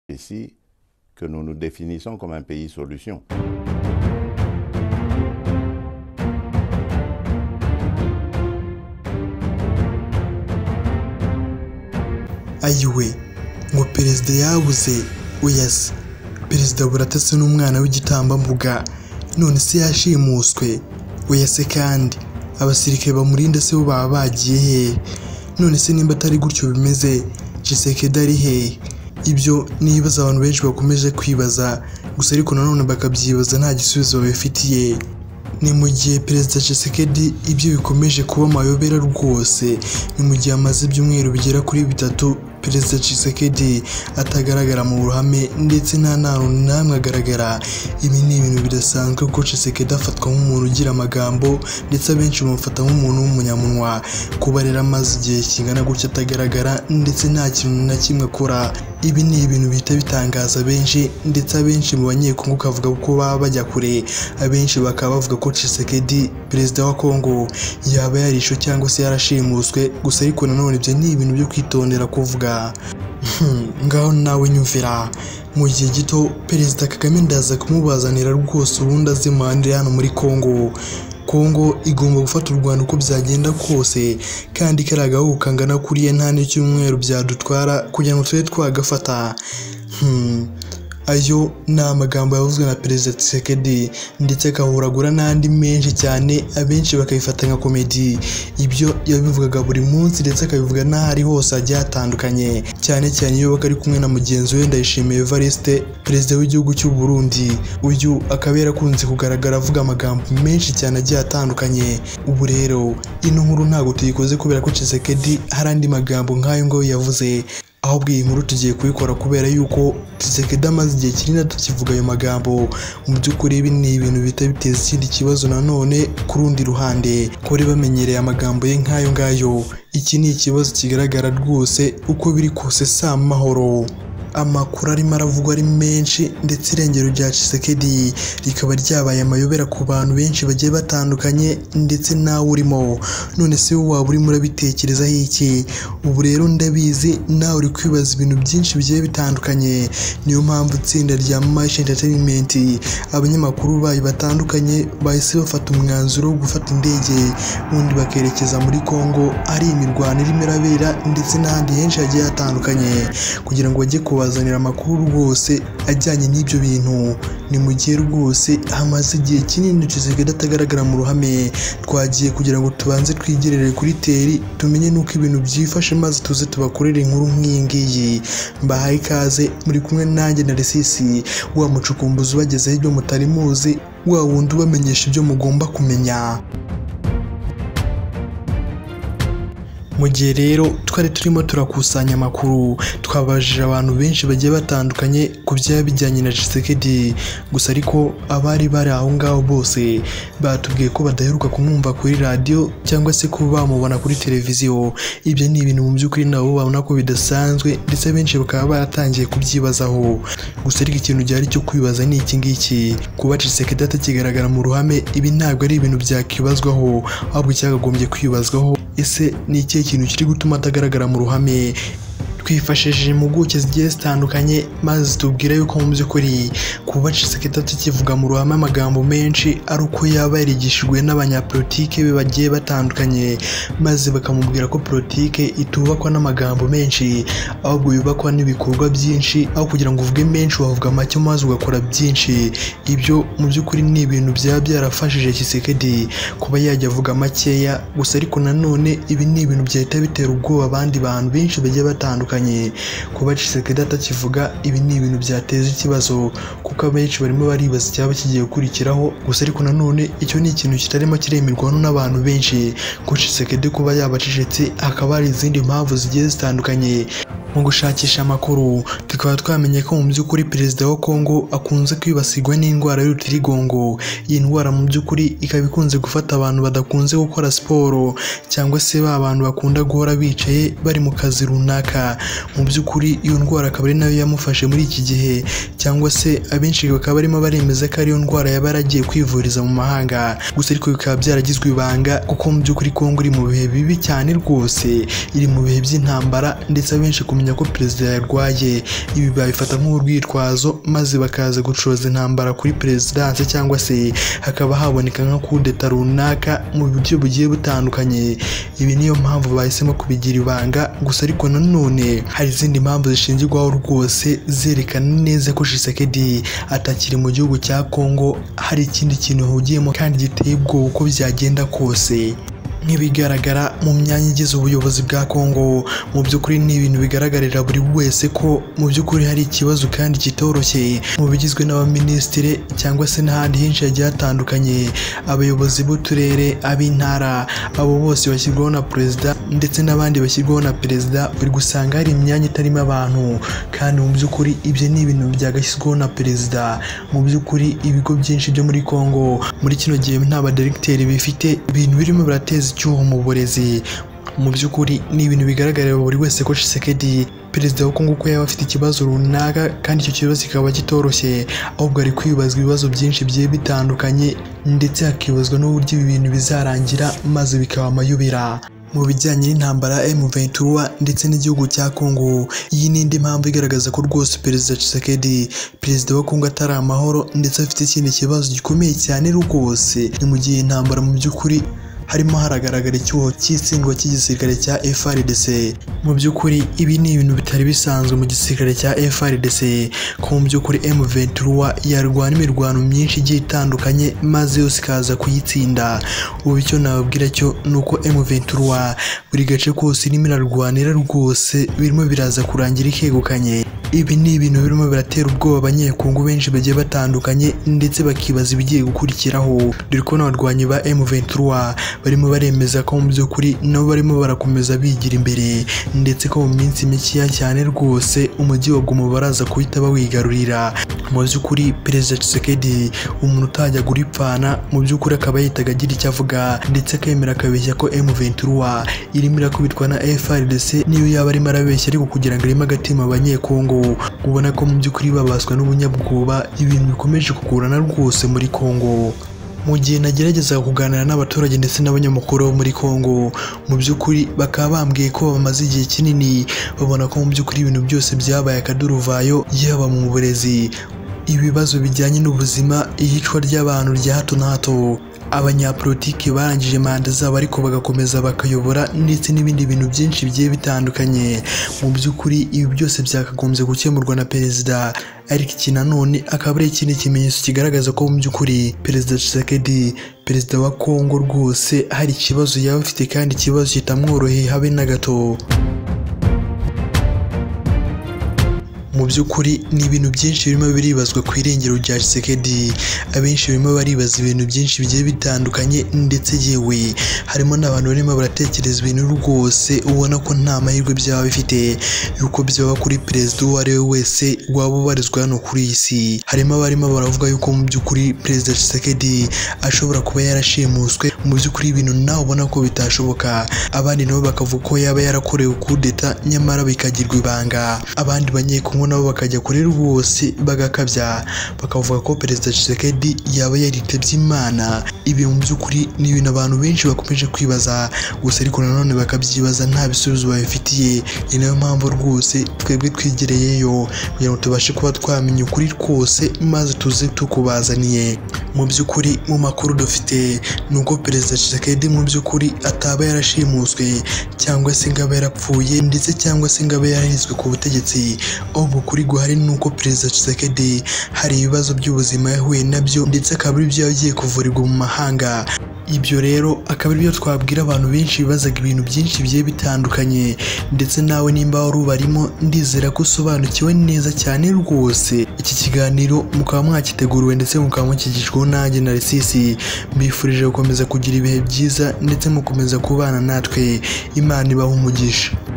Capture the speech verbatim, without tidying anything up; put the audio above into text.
Ici, que nous nous définissons comme un pays solution. ayiwe ngo perezida yabuze uyase perezida buratase n'umwana w'igitambambuga none se yashimuswe uyase kandi abasirikare bamurinda se bo baba bagiye he none se nimba atari gutyo bimeze Tshisekedi ari he ibyo nibaza abantu benshi bakomeje kwibaza gusa ariko nanone bakabyibaza nta gisubizo babifitiye ni mu gihe perezida Tshisekedi ibyo bikomeje kuba amayobera rwose ni mu gihe amaze ibyumweru bigera kuri bitatu perezida Tshisekedi atagaragara mu ruhame ndetse nta ntantu namwe agaragara ibi ni ibintu bidasanzwe kuko Tshisekedi afatwa nk'umuntu ugira amagambo ndetse abenshi bamufata nk'umuntu w'umunyamunwa kuba rero amaze igihe kingana gutya atagaragara ndetse nta kintu na kimwe akora ibi ni ibintu bihita bitangaza benshi ndetse abenshi mu banyekongo kavuga ko baba bajya kure abenshi bakaba bavuga ko Tshisekedi perezida wa Kongo yaba yarisho cyangwa se yarashimuswe gusa ariko nanone ibyo ni ibintu byo kwitondera kuvuga ngaho nawe nyumvira mu gihe gito perezida Kagame ndaza kumubazanira rwose ubundi azimanire hano muri Kongo Kongo igomba gufata u Rwanda uko byagenda kose kandi karagaho kangana kuriye nta n'icyumweru byadutwara kugira ngo tube twagafata hmm. ayo ni amagambo yavuzwe na perezida Tshisekedi ndetse akahuragura n'andi menshi cyane abenshi bakabifata nka komedi ibyo yabivugaga buri munsi ndetse akabivuga n'ahari hose agiye atandukanye cyane cyane iyo bakari kumwe na mugenzi we Ndayishimiye Evariste perezida w'igihugu cy'u Burundi uyu akaba yarakunze kugaragara avuga amagambo menshi cyane agiye atandukanye ubu rero ino nkuru ntabwo tuyikoze kubera ko Tshisekedi hari andi magambo nk'ayo ngo yavuze ahubwo iyi nkuru tugiye kubikora kubera yuko Tshisekedi amaze igihe kinini tukivuga ayo magambo mu by'ukuri ibi ni ibintu bita biteza ikindi kibazo nanone ku rundi ruhande kuri bamenyereye amagambo ye nk'ayo ngayo iki ni ikibazo kigaragara rwose uko biri kose si amahoro amakuru arimo aravugwa ari menshi ndetse irengero rya Tshisekedi rikaba ryabaye amayobera ku bantu benshi bagiye batandukanye ndetse nawe urimo none se waba urimo urabitekerezaho iki ubu rero ndabizi nawe uri kwibaza ibintu byinshi bigiye bitandukanye niyo mpamvu itsinda rya Mash Entertainment abanyamakuru bayo batandukanye bahise bafata umwanzuro wo gufata indege ubundi bakerekeza muri Kongo ari imirwano irimo irabera ndetse n'ahandi henshi hagiye hatandukanye kugira ngo bajye ku bazanira amakuru rwose ajyanye n'ibyo bintu ni mu gihe rwose hamaze igihe kinini Tshisekedi atagaragara mu ruhame twagiye kugira ngo tubanze twigerere kuri teri tumenye nuko ibintu byifashe maze tuze tubakorere inkuru nk'iyi ngiyi mbahaye ikaze muri kumwe nanjye na Resisi wa mucukumbuzi ubagezeho ibyo mutari muzi wa wundi ubamenyesha ibyo mugomba kumenya mu gihe rero twari turimo turakusanya amakuru twabajije abantu benshi bagiye batandukanye ku byaba bijyanye na Tshisekedi gusa ariko abari bari aho ngaho bose batubwiye ko badaheruka kumwumva kuri radio cyangwa se kuba bamubona kuri televiziyo ibyo ni ibintu mu by'ukuri nabo babona ko bidasanzwe ndetse benshi bakaba baratangiye kubyibazaho gusa ariko ikintu cyari cyo kwibaza ni iki ngiki kuba Tshisekedi atakigaragara mu ruhame ibi ntabwo ari ibintu byakibazwaho ahubwo cyagagombye kwibazwaho ese ni iki kintu kiri gutuma atagaragara mu ruhame twifashishije impuguke zigiye zitandukanye maze tubwira yuko mu by'ukuri kuba Tshisekedi atakivuga mu ruhame amagambo menshi ari uko yaba yarigishijwe n'abanyapolitike be bagiye batandukanye maze bakamubwira ko politike itubakwa n'amagambo menshi ahubwo yubakwa n'ibikorwa byinshi aho kugira ngo uvuge menshi wavuga make maze ugakora byinshi ibyo mu by'ukuri ni ibintu byaba byarafashije Tshisekedi kuba yajya avuga makeya gusa ariko nanone ibi ni ibintu byahita bitera ubwoba abandi bantu benshi bagiye batandukanye kuba Tshisekedi atakivuga ibi ni ibintu byateza ikibazo kuko abenshi barimo baribaza icyaba kigiye gukurikiraho gusa ariko nanone icyo ni ikintu kitarimo kiremerwa n'abantu benshi ko Tshisekedi kuba yabacecetse hakaba hari izindi mpamvu zigiye zitandukanye mu gushakisha amakuru tukaba twamenye ko mu by'ukuri perezida wa Kongo akunze kwibasirwa n'indwara y'urutirigongo iyi ndwara mu by'ukuri ikaba ikunze gufata abantu badakunze gukora siporo cyangwa se ba bantu bakunda guhora bicaye bari mu kazi runaka mu by'ukuri iyo ndwara akaba ari nayo yamufashe muri iki gihe cyangwa se abenshi bakaba barimo baremeza ko ariyo ndwara yaba yaragiye kwivuriza mu mahanga gusa ariko bikaba byaragizwe ibanga kuko mu by'ukuri Kongo iri mu bihe bibi cyane rwose iri mu bihe by'intambara ndetse abenshi ku kumenya ko perezida yarwaye. Ibi babifata nk'urwitwazo maze bakaza gucoza intambara kuri perezidanse cyangwa se hakaba haboneka nka kudeta runaka mu buryo bugiye butandukanye. Ibi niyo mpamvu bahisemo kubigira ibanga, gusa ariko nanone hari izindi mpamvu zishingirwaho rwose zerekana neza ko Tshisekedi atakiri mu gihugu cya Kongo, hari ikindi kintu ahugiyemo kandi giteye ubwoba uko byagenda kose. Nk'ibigaragara mu myanya igize ubuyobozi bwa Kongo, mu by'ukuri ni ibintu bigaragarira buri wese ko mu by'ukuri hari ikibazo kandi kitoroshye mu bigizwe n'abaminisitiri cyangwa se n'ahandi henshi hagiye hatandukanye, abayobozi b'uturere, ab'intara, abo bose bashyirwaho na perezida ndetse n'abandi bashyirwaho na perezida. Uri gusanga hari imyanya itarimo abantu kandi mu by'ukuri ibyo ni ibintu byagashyizweho na perezida. Mu by'ukuri ibigo byinshi byo muri Kongo muri kino gihe nta badiregiteri bifite, ibintu birimo birateza icyuho mu burezi. Mu by'ukuri ni ibintu bigaragarira buri wese ko Tshisekedi perezida wa Kongo ko yaba afite ikibazo runaka kandi icyo kibazo kikaba kitoroshye, ahubwo ari kwibazwa ibibazo byinshi bigiye bitandukanye ndetse hakibazwa n'uburyo ibi bintu bizarangira maze bikaba amayobera. Mu bijyanye n'intambara M vingt-trois ndetse n'igihugu cya Kongo, iyi ni indi mpamvu igaragaza ko rwose perezida Tshisekedi perezida wa Kongo atari amahoro ndetse afite ikindi kibazo gikomeye cyane rwose. Ni mu gihe intambara mu by'ukuri harimo haragaragara icyuho cy'itsindwa cy'igisirikare cya F A R D C. Mu by'ukuri ibi ni ibintu bitari bisanzwe mu gisirikare cya F A R D C, ko mu by'ukuri M vingt-trois yarwana imirwano myinshi igiye itandukanye maze yose ikaza kuyitsinda. Ubu icyo nababwira cyo ni uko M vingt-trois buri gace kose irimo irarwanira rwose birimo biraza kurangira ikegukanye. Ibi ni ibintu birimo biratera ubwoba abanyekongo benshi bagiye batandukanye ndetse bakibaza ibigiye gukurikiraho, dore ko n'abarwanyi ba M vingt-trois barimo baremeza ko mu by'ukuri nabo barimo barakomeza bigira imbere ndetse ko mu minsi mikeya cyane rwose umujyi wa Goma baraza kuhita bawigarurira. Mu by'ukuri perezida Tshisekedi umuntu utajya guripfana, mu by'ukuri akaba yitaga agira icyo avuga ndetse akemera akabeshya ko M vingt-trois irimo irakubitwa na F A R D C. Niyo yaba arimo arabeshya ariko kugira ngo irimo agatima abanyekongo, ubona ko mu by'ukuri babaswa n'ubunyabwoba, ibintu bikomeje kugorana rwose muri Kongo. Mu gihe nagerageza kuganira n'abaturage ndetse n'abanyamakuru bo muri Kongo, mu by'ukuri bakaba bambwiye ko bamaze igihe kinini babona ko mu by'ukuri ibintu byose byabaye akaduruvayo, yaba mu burezi, ibibazo bijyanye n'ubuzima, iyicwa ry'abantu rya hato na hato, abanyapolitiki barangije manda zabo ariko bagakomeza bakayobora ndetse n'ibindi bintu byinshi bigiye bitandukanye. Mu by'ukuri ibi byose byakagombye gukemurwa na perezida, ariko iki nanone akaba ari ikindi kimenyetso kigaragaza ko mu by'ukuri perezida Tshisekedi perezida wa Kongo rwose hari ikibazo yaba afite kandi ikibazo kitamworoheye habe na gato. Mu by'ukuri ni ibintu byinshi birimo biribazwa ku irengero rya Tshisekedi. Abenshi barimo baribaza ibintu byinshi bigiye bitandukanye ndetse yewe harimo n'abantu barimo baratekereza ibintu rwose ubona ko nta mahirwe byaba bifite yuko byaba kuri perezida uwo ari we wese waba ubarizwa hano kuri iyi si. Harimo abarimo baravuga yuko mu by'ukuri perezida Tshisekedi ashobora kuba yarashimuswe, mu by'ukuri ibintu nawe ubona ko bitashoboka. Abandi nabo bakavuga ko yaba yarakorewe kudeta nyamara bikagirwa ibanga. Abandi banyekongo nabo bakajya kuri rwose bagakabya bakavuga ko perezida Tshisekedi yaba yaritebye Imana. Ibi mu by'ukuri ni ibintu abantu benshi bakomeje kwibaza, gusa ariko nanone bakabyibaza nta bisubizo babifitiye. Ni nayo mpamvu rwose twebwe twegereyeyo kugira ngo tubashe kuba twamenya ukuri rwose maze tuze tukubazaniye. Mu by'ukuri mu makuru dufite ni uko perezida Tshisekedi mu by'ukuri ataba yarashimuswe cyangwa se ngo abe yarapfuye ndetse cyangwa se ngo abe yarahizwe ku butegetsi, ahubwo kuri guhari ni uko perezida Tshisekedi hari ibibazo by'ubuzima yahuye nabyo ndetse akaba ari byo yagiye kuvurirwa mu mahanga. Ibyo rero akaba ari byo twabwira abantu benshi bibazaga ibintu byinshi bigiye bitandukanye, ndetse nawe nimba wari ubarimo ndizera ko usobanukiwe neza cyane rwose. Iki kiganiro mukaba mwakiteguriwe ndetse mukaba mukigishwaho nanjye Narcisse. Mbifurije gukomeza kugira ibihe byiza ndetse mukomeza kubana natwe. Imana ibahe umugisha.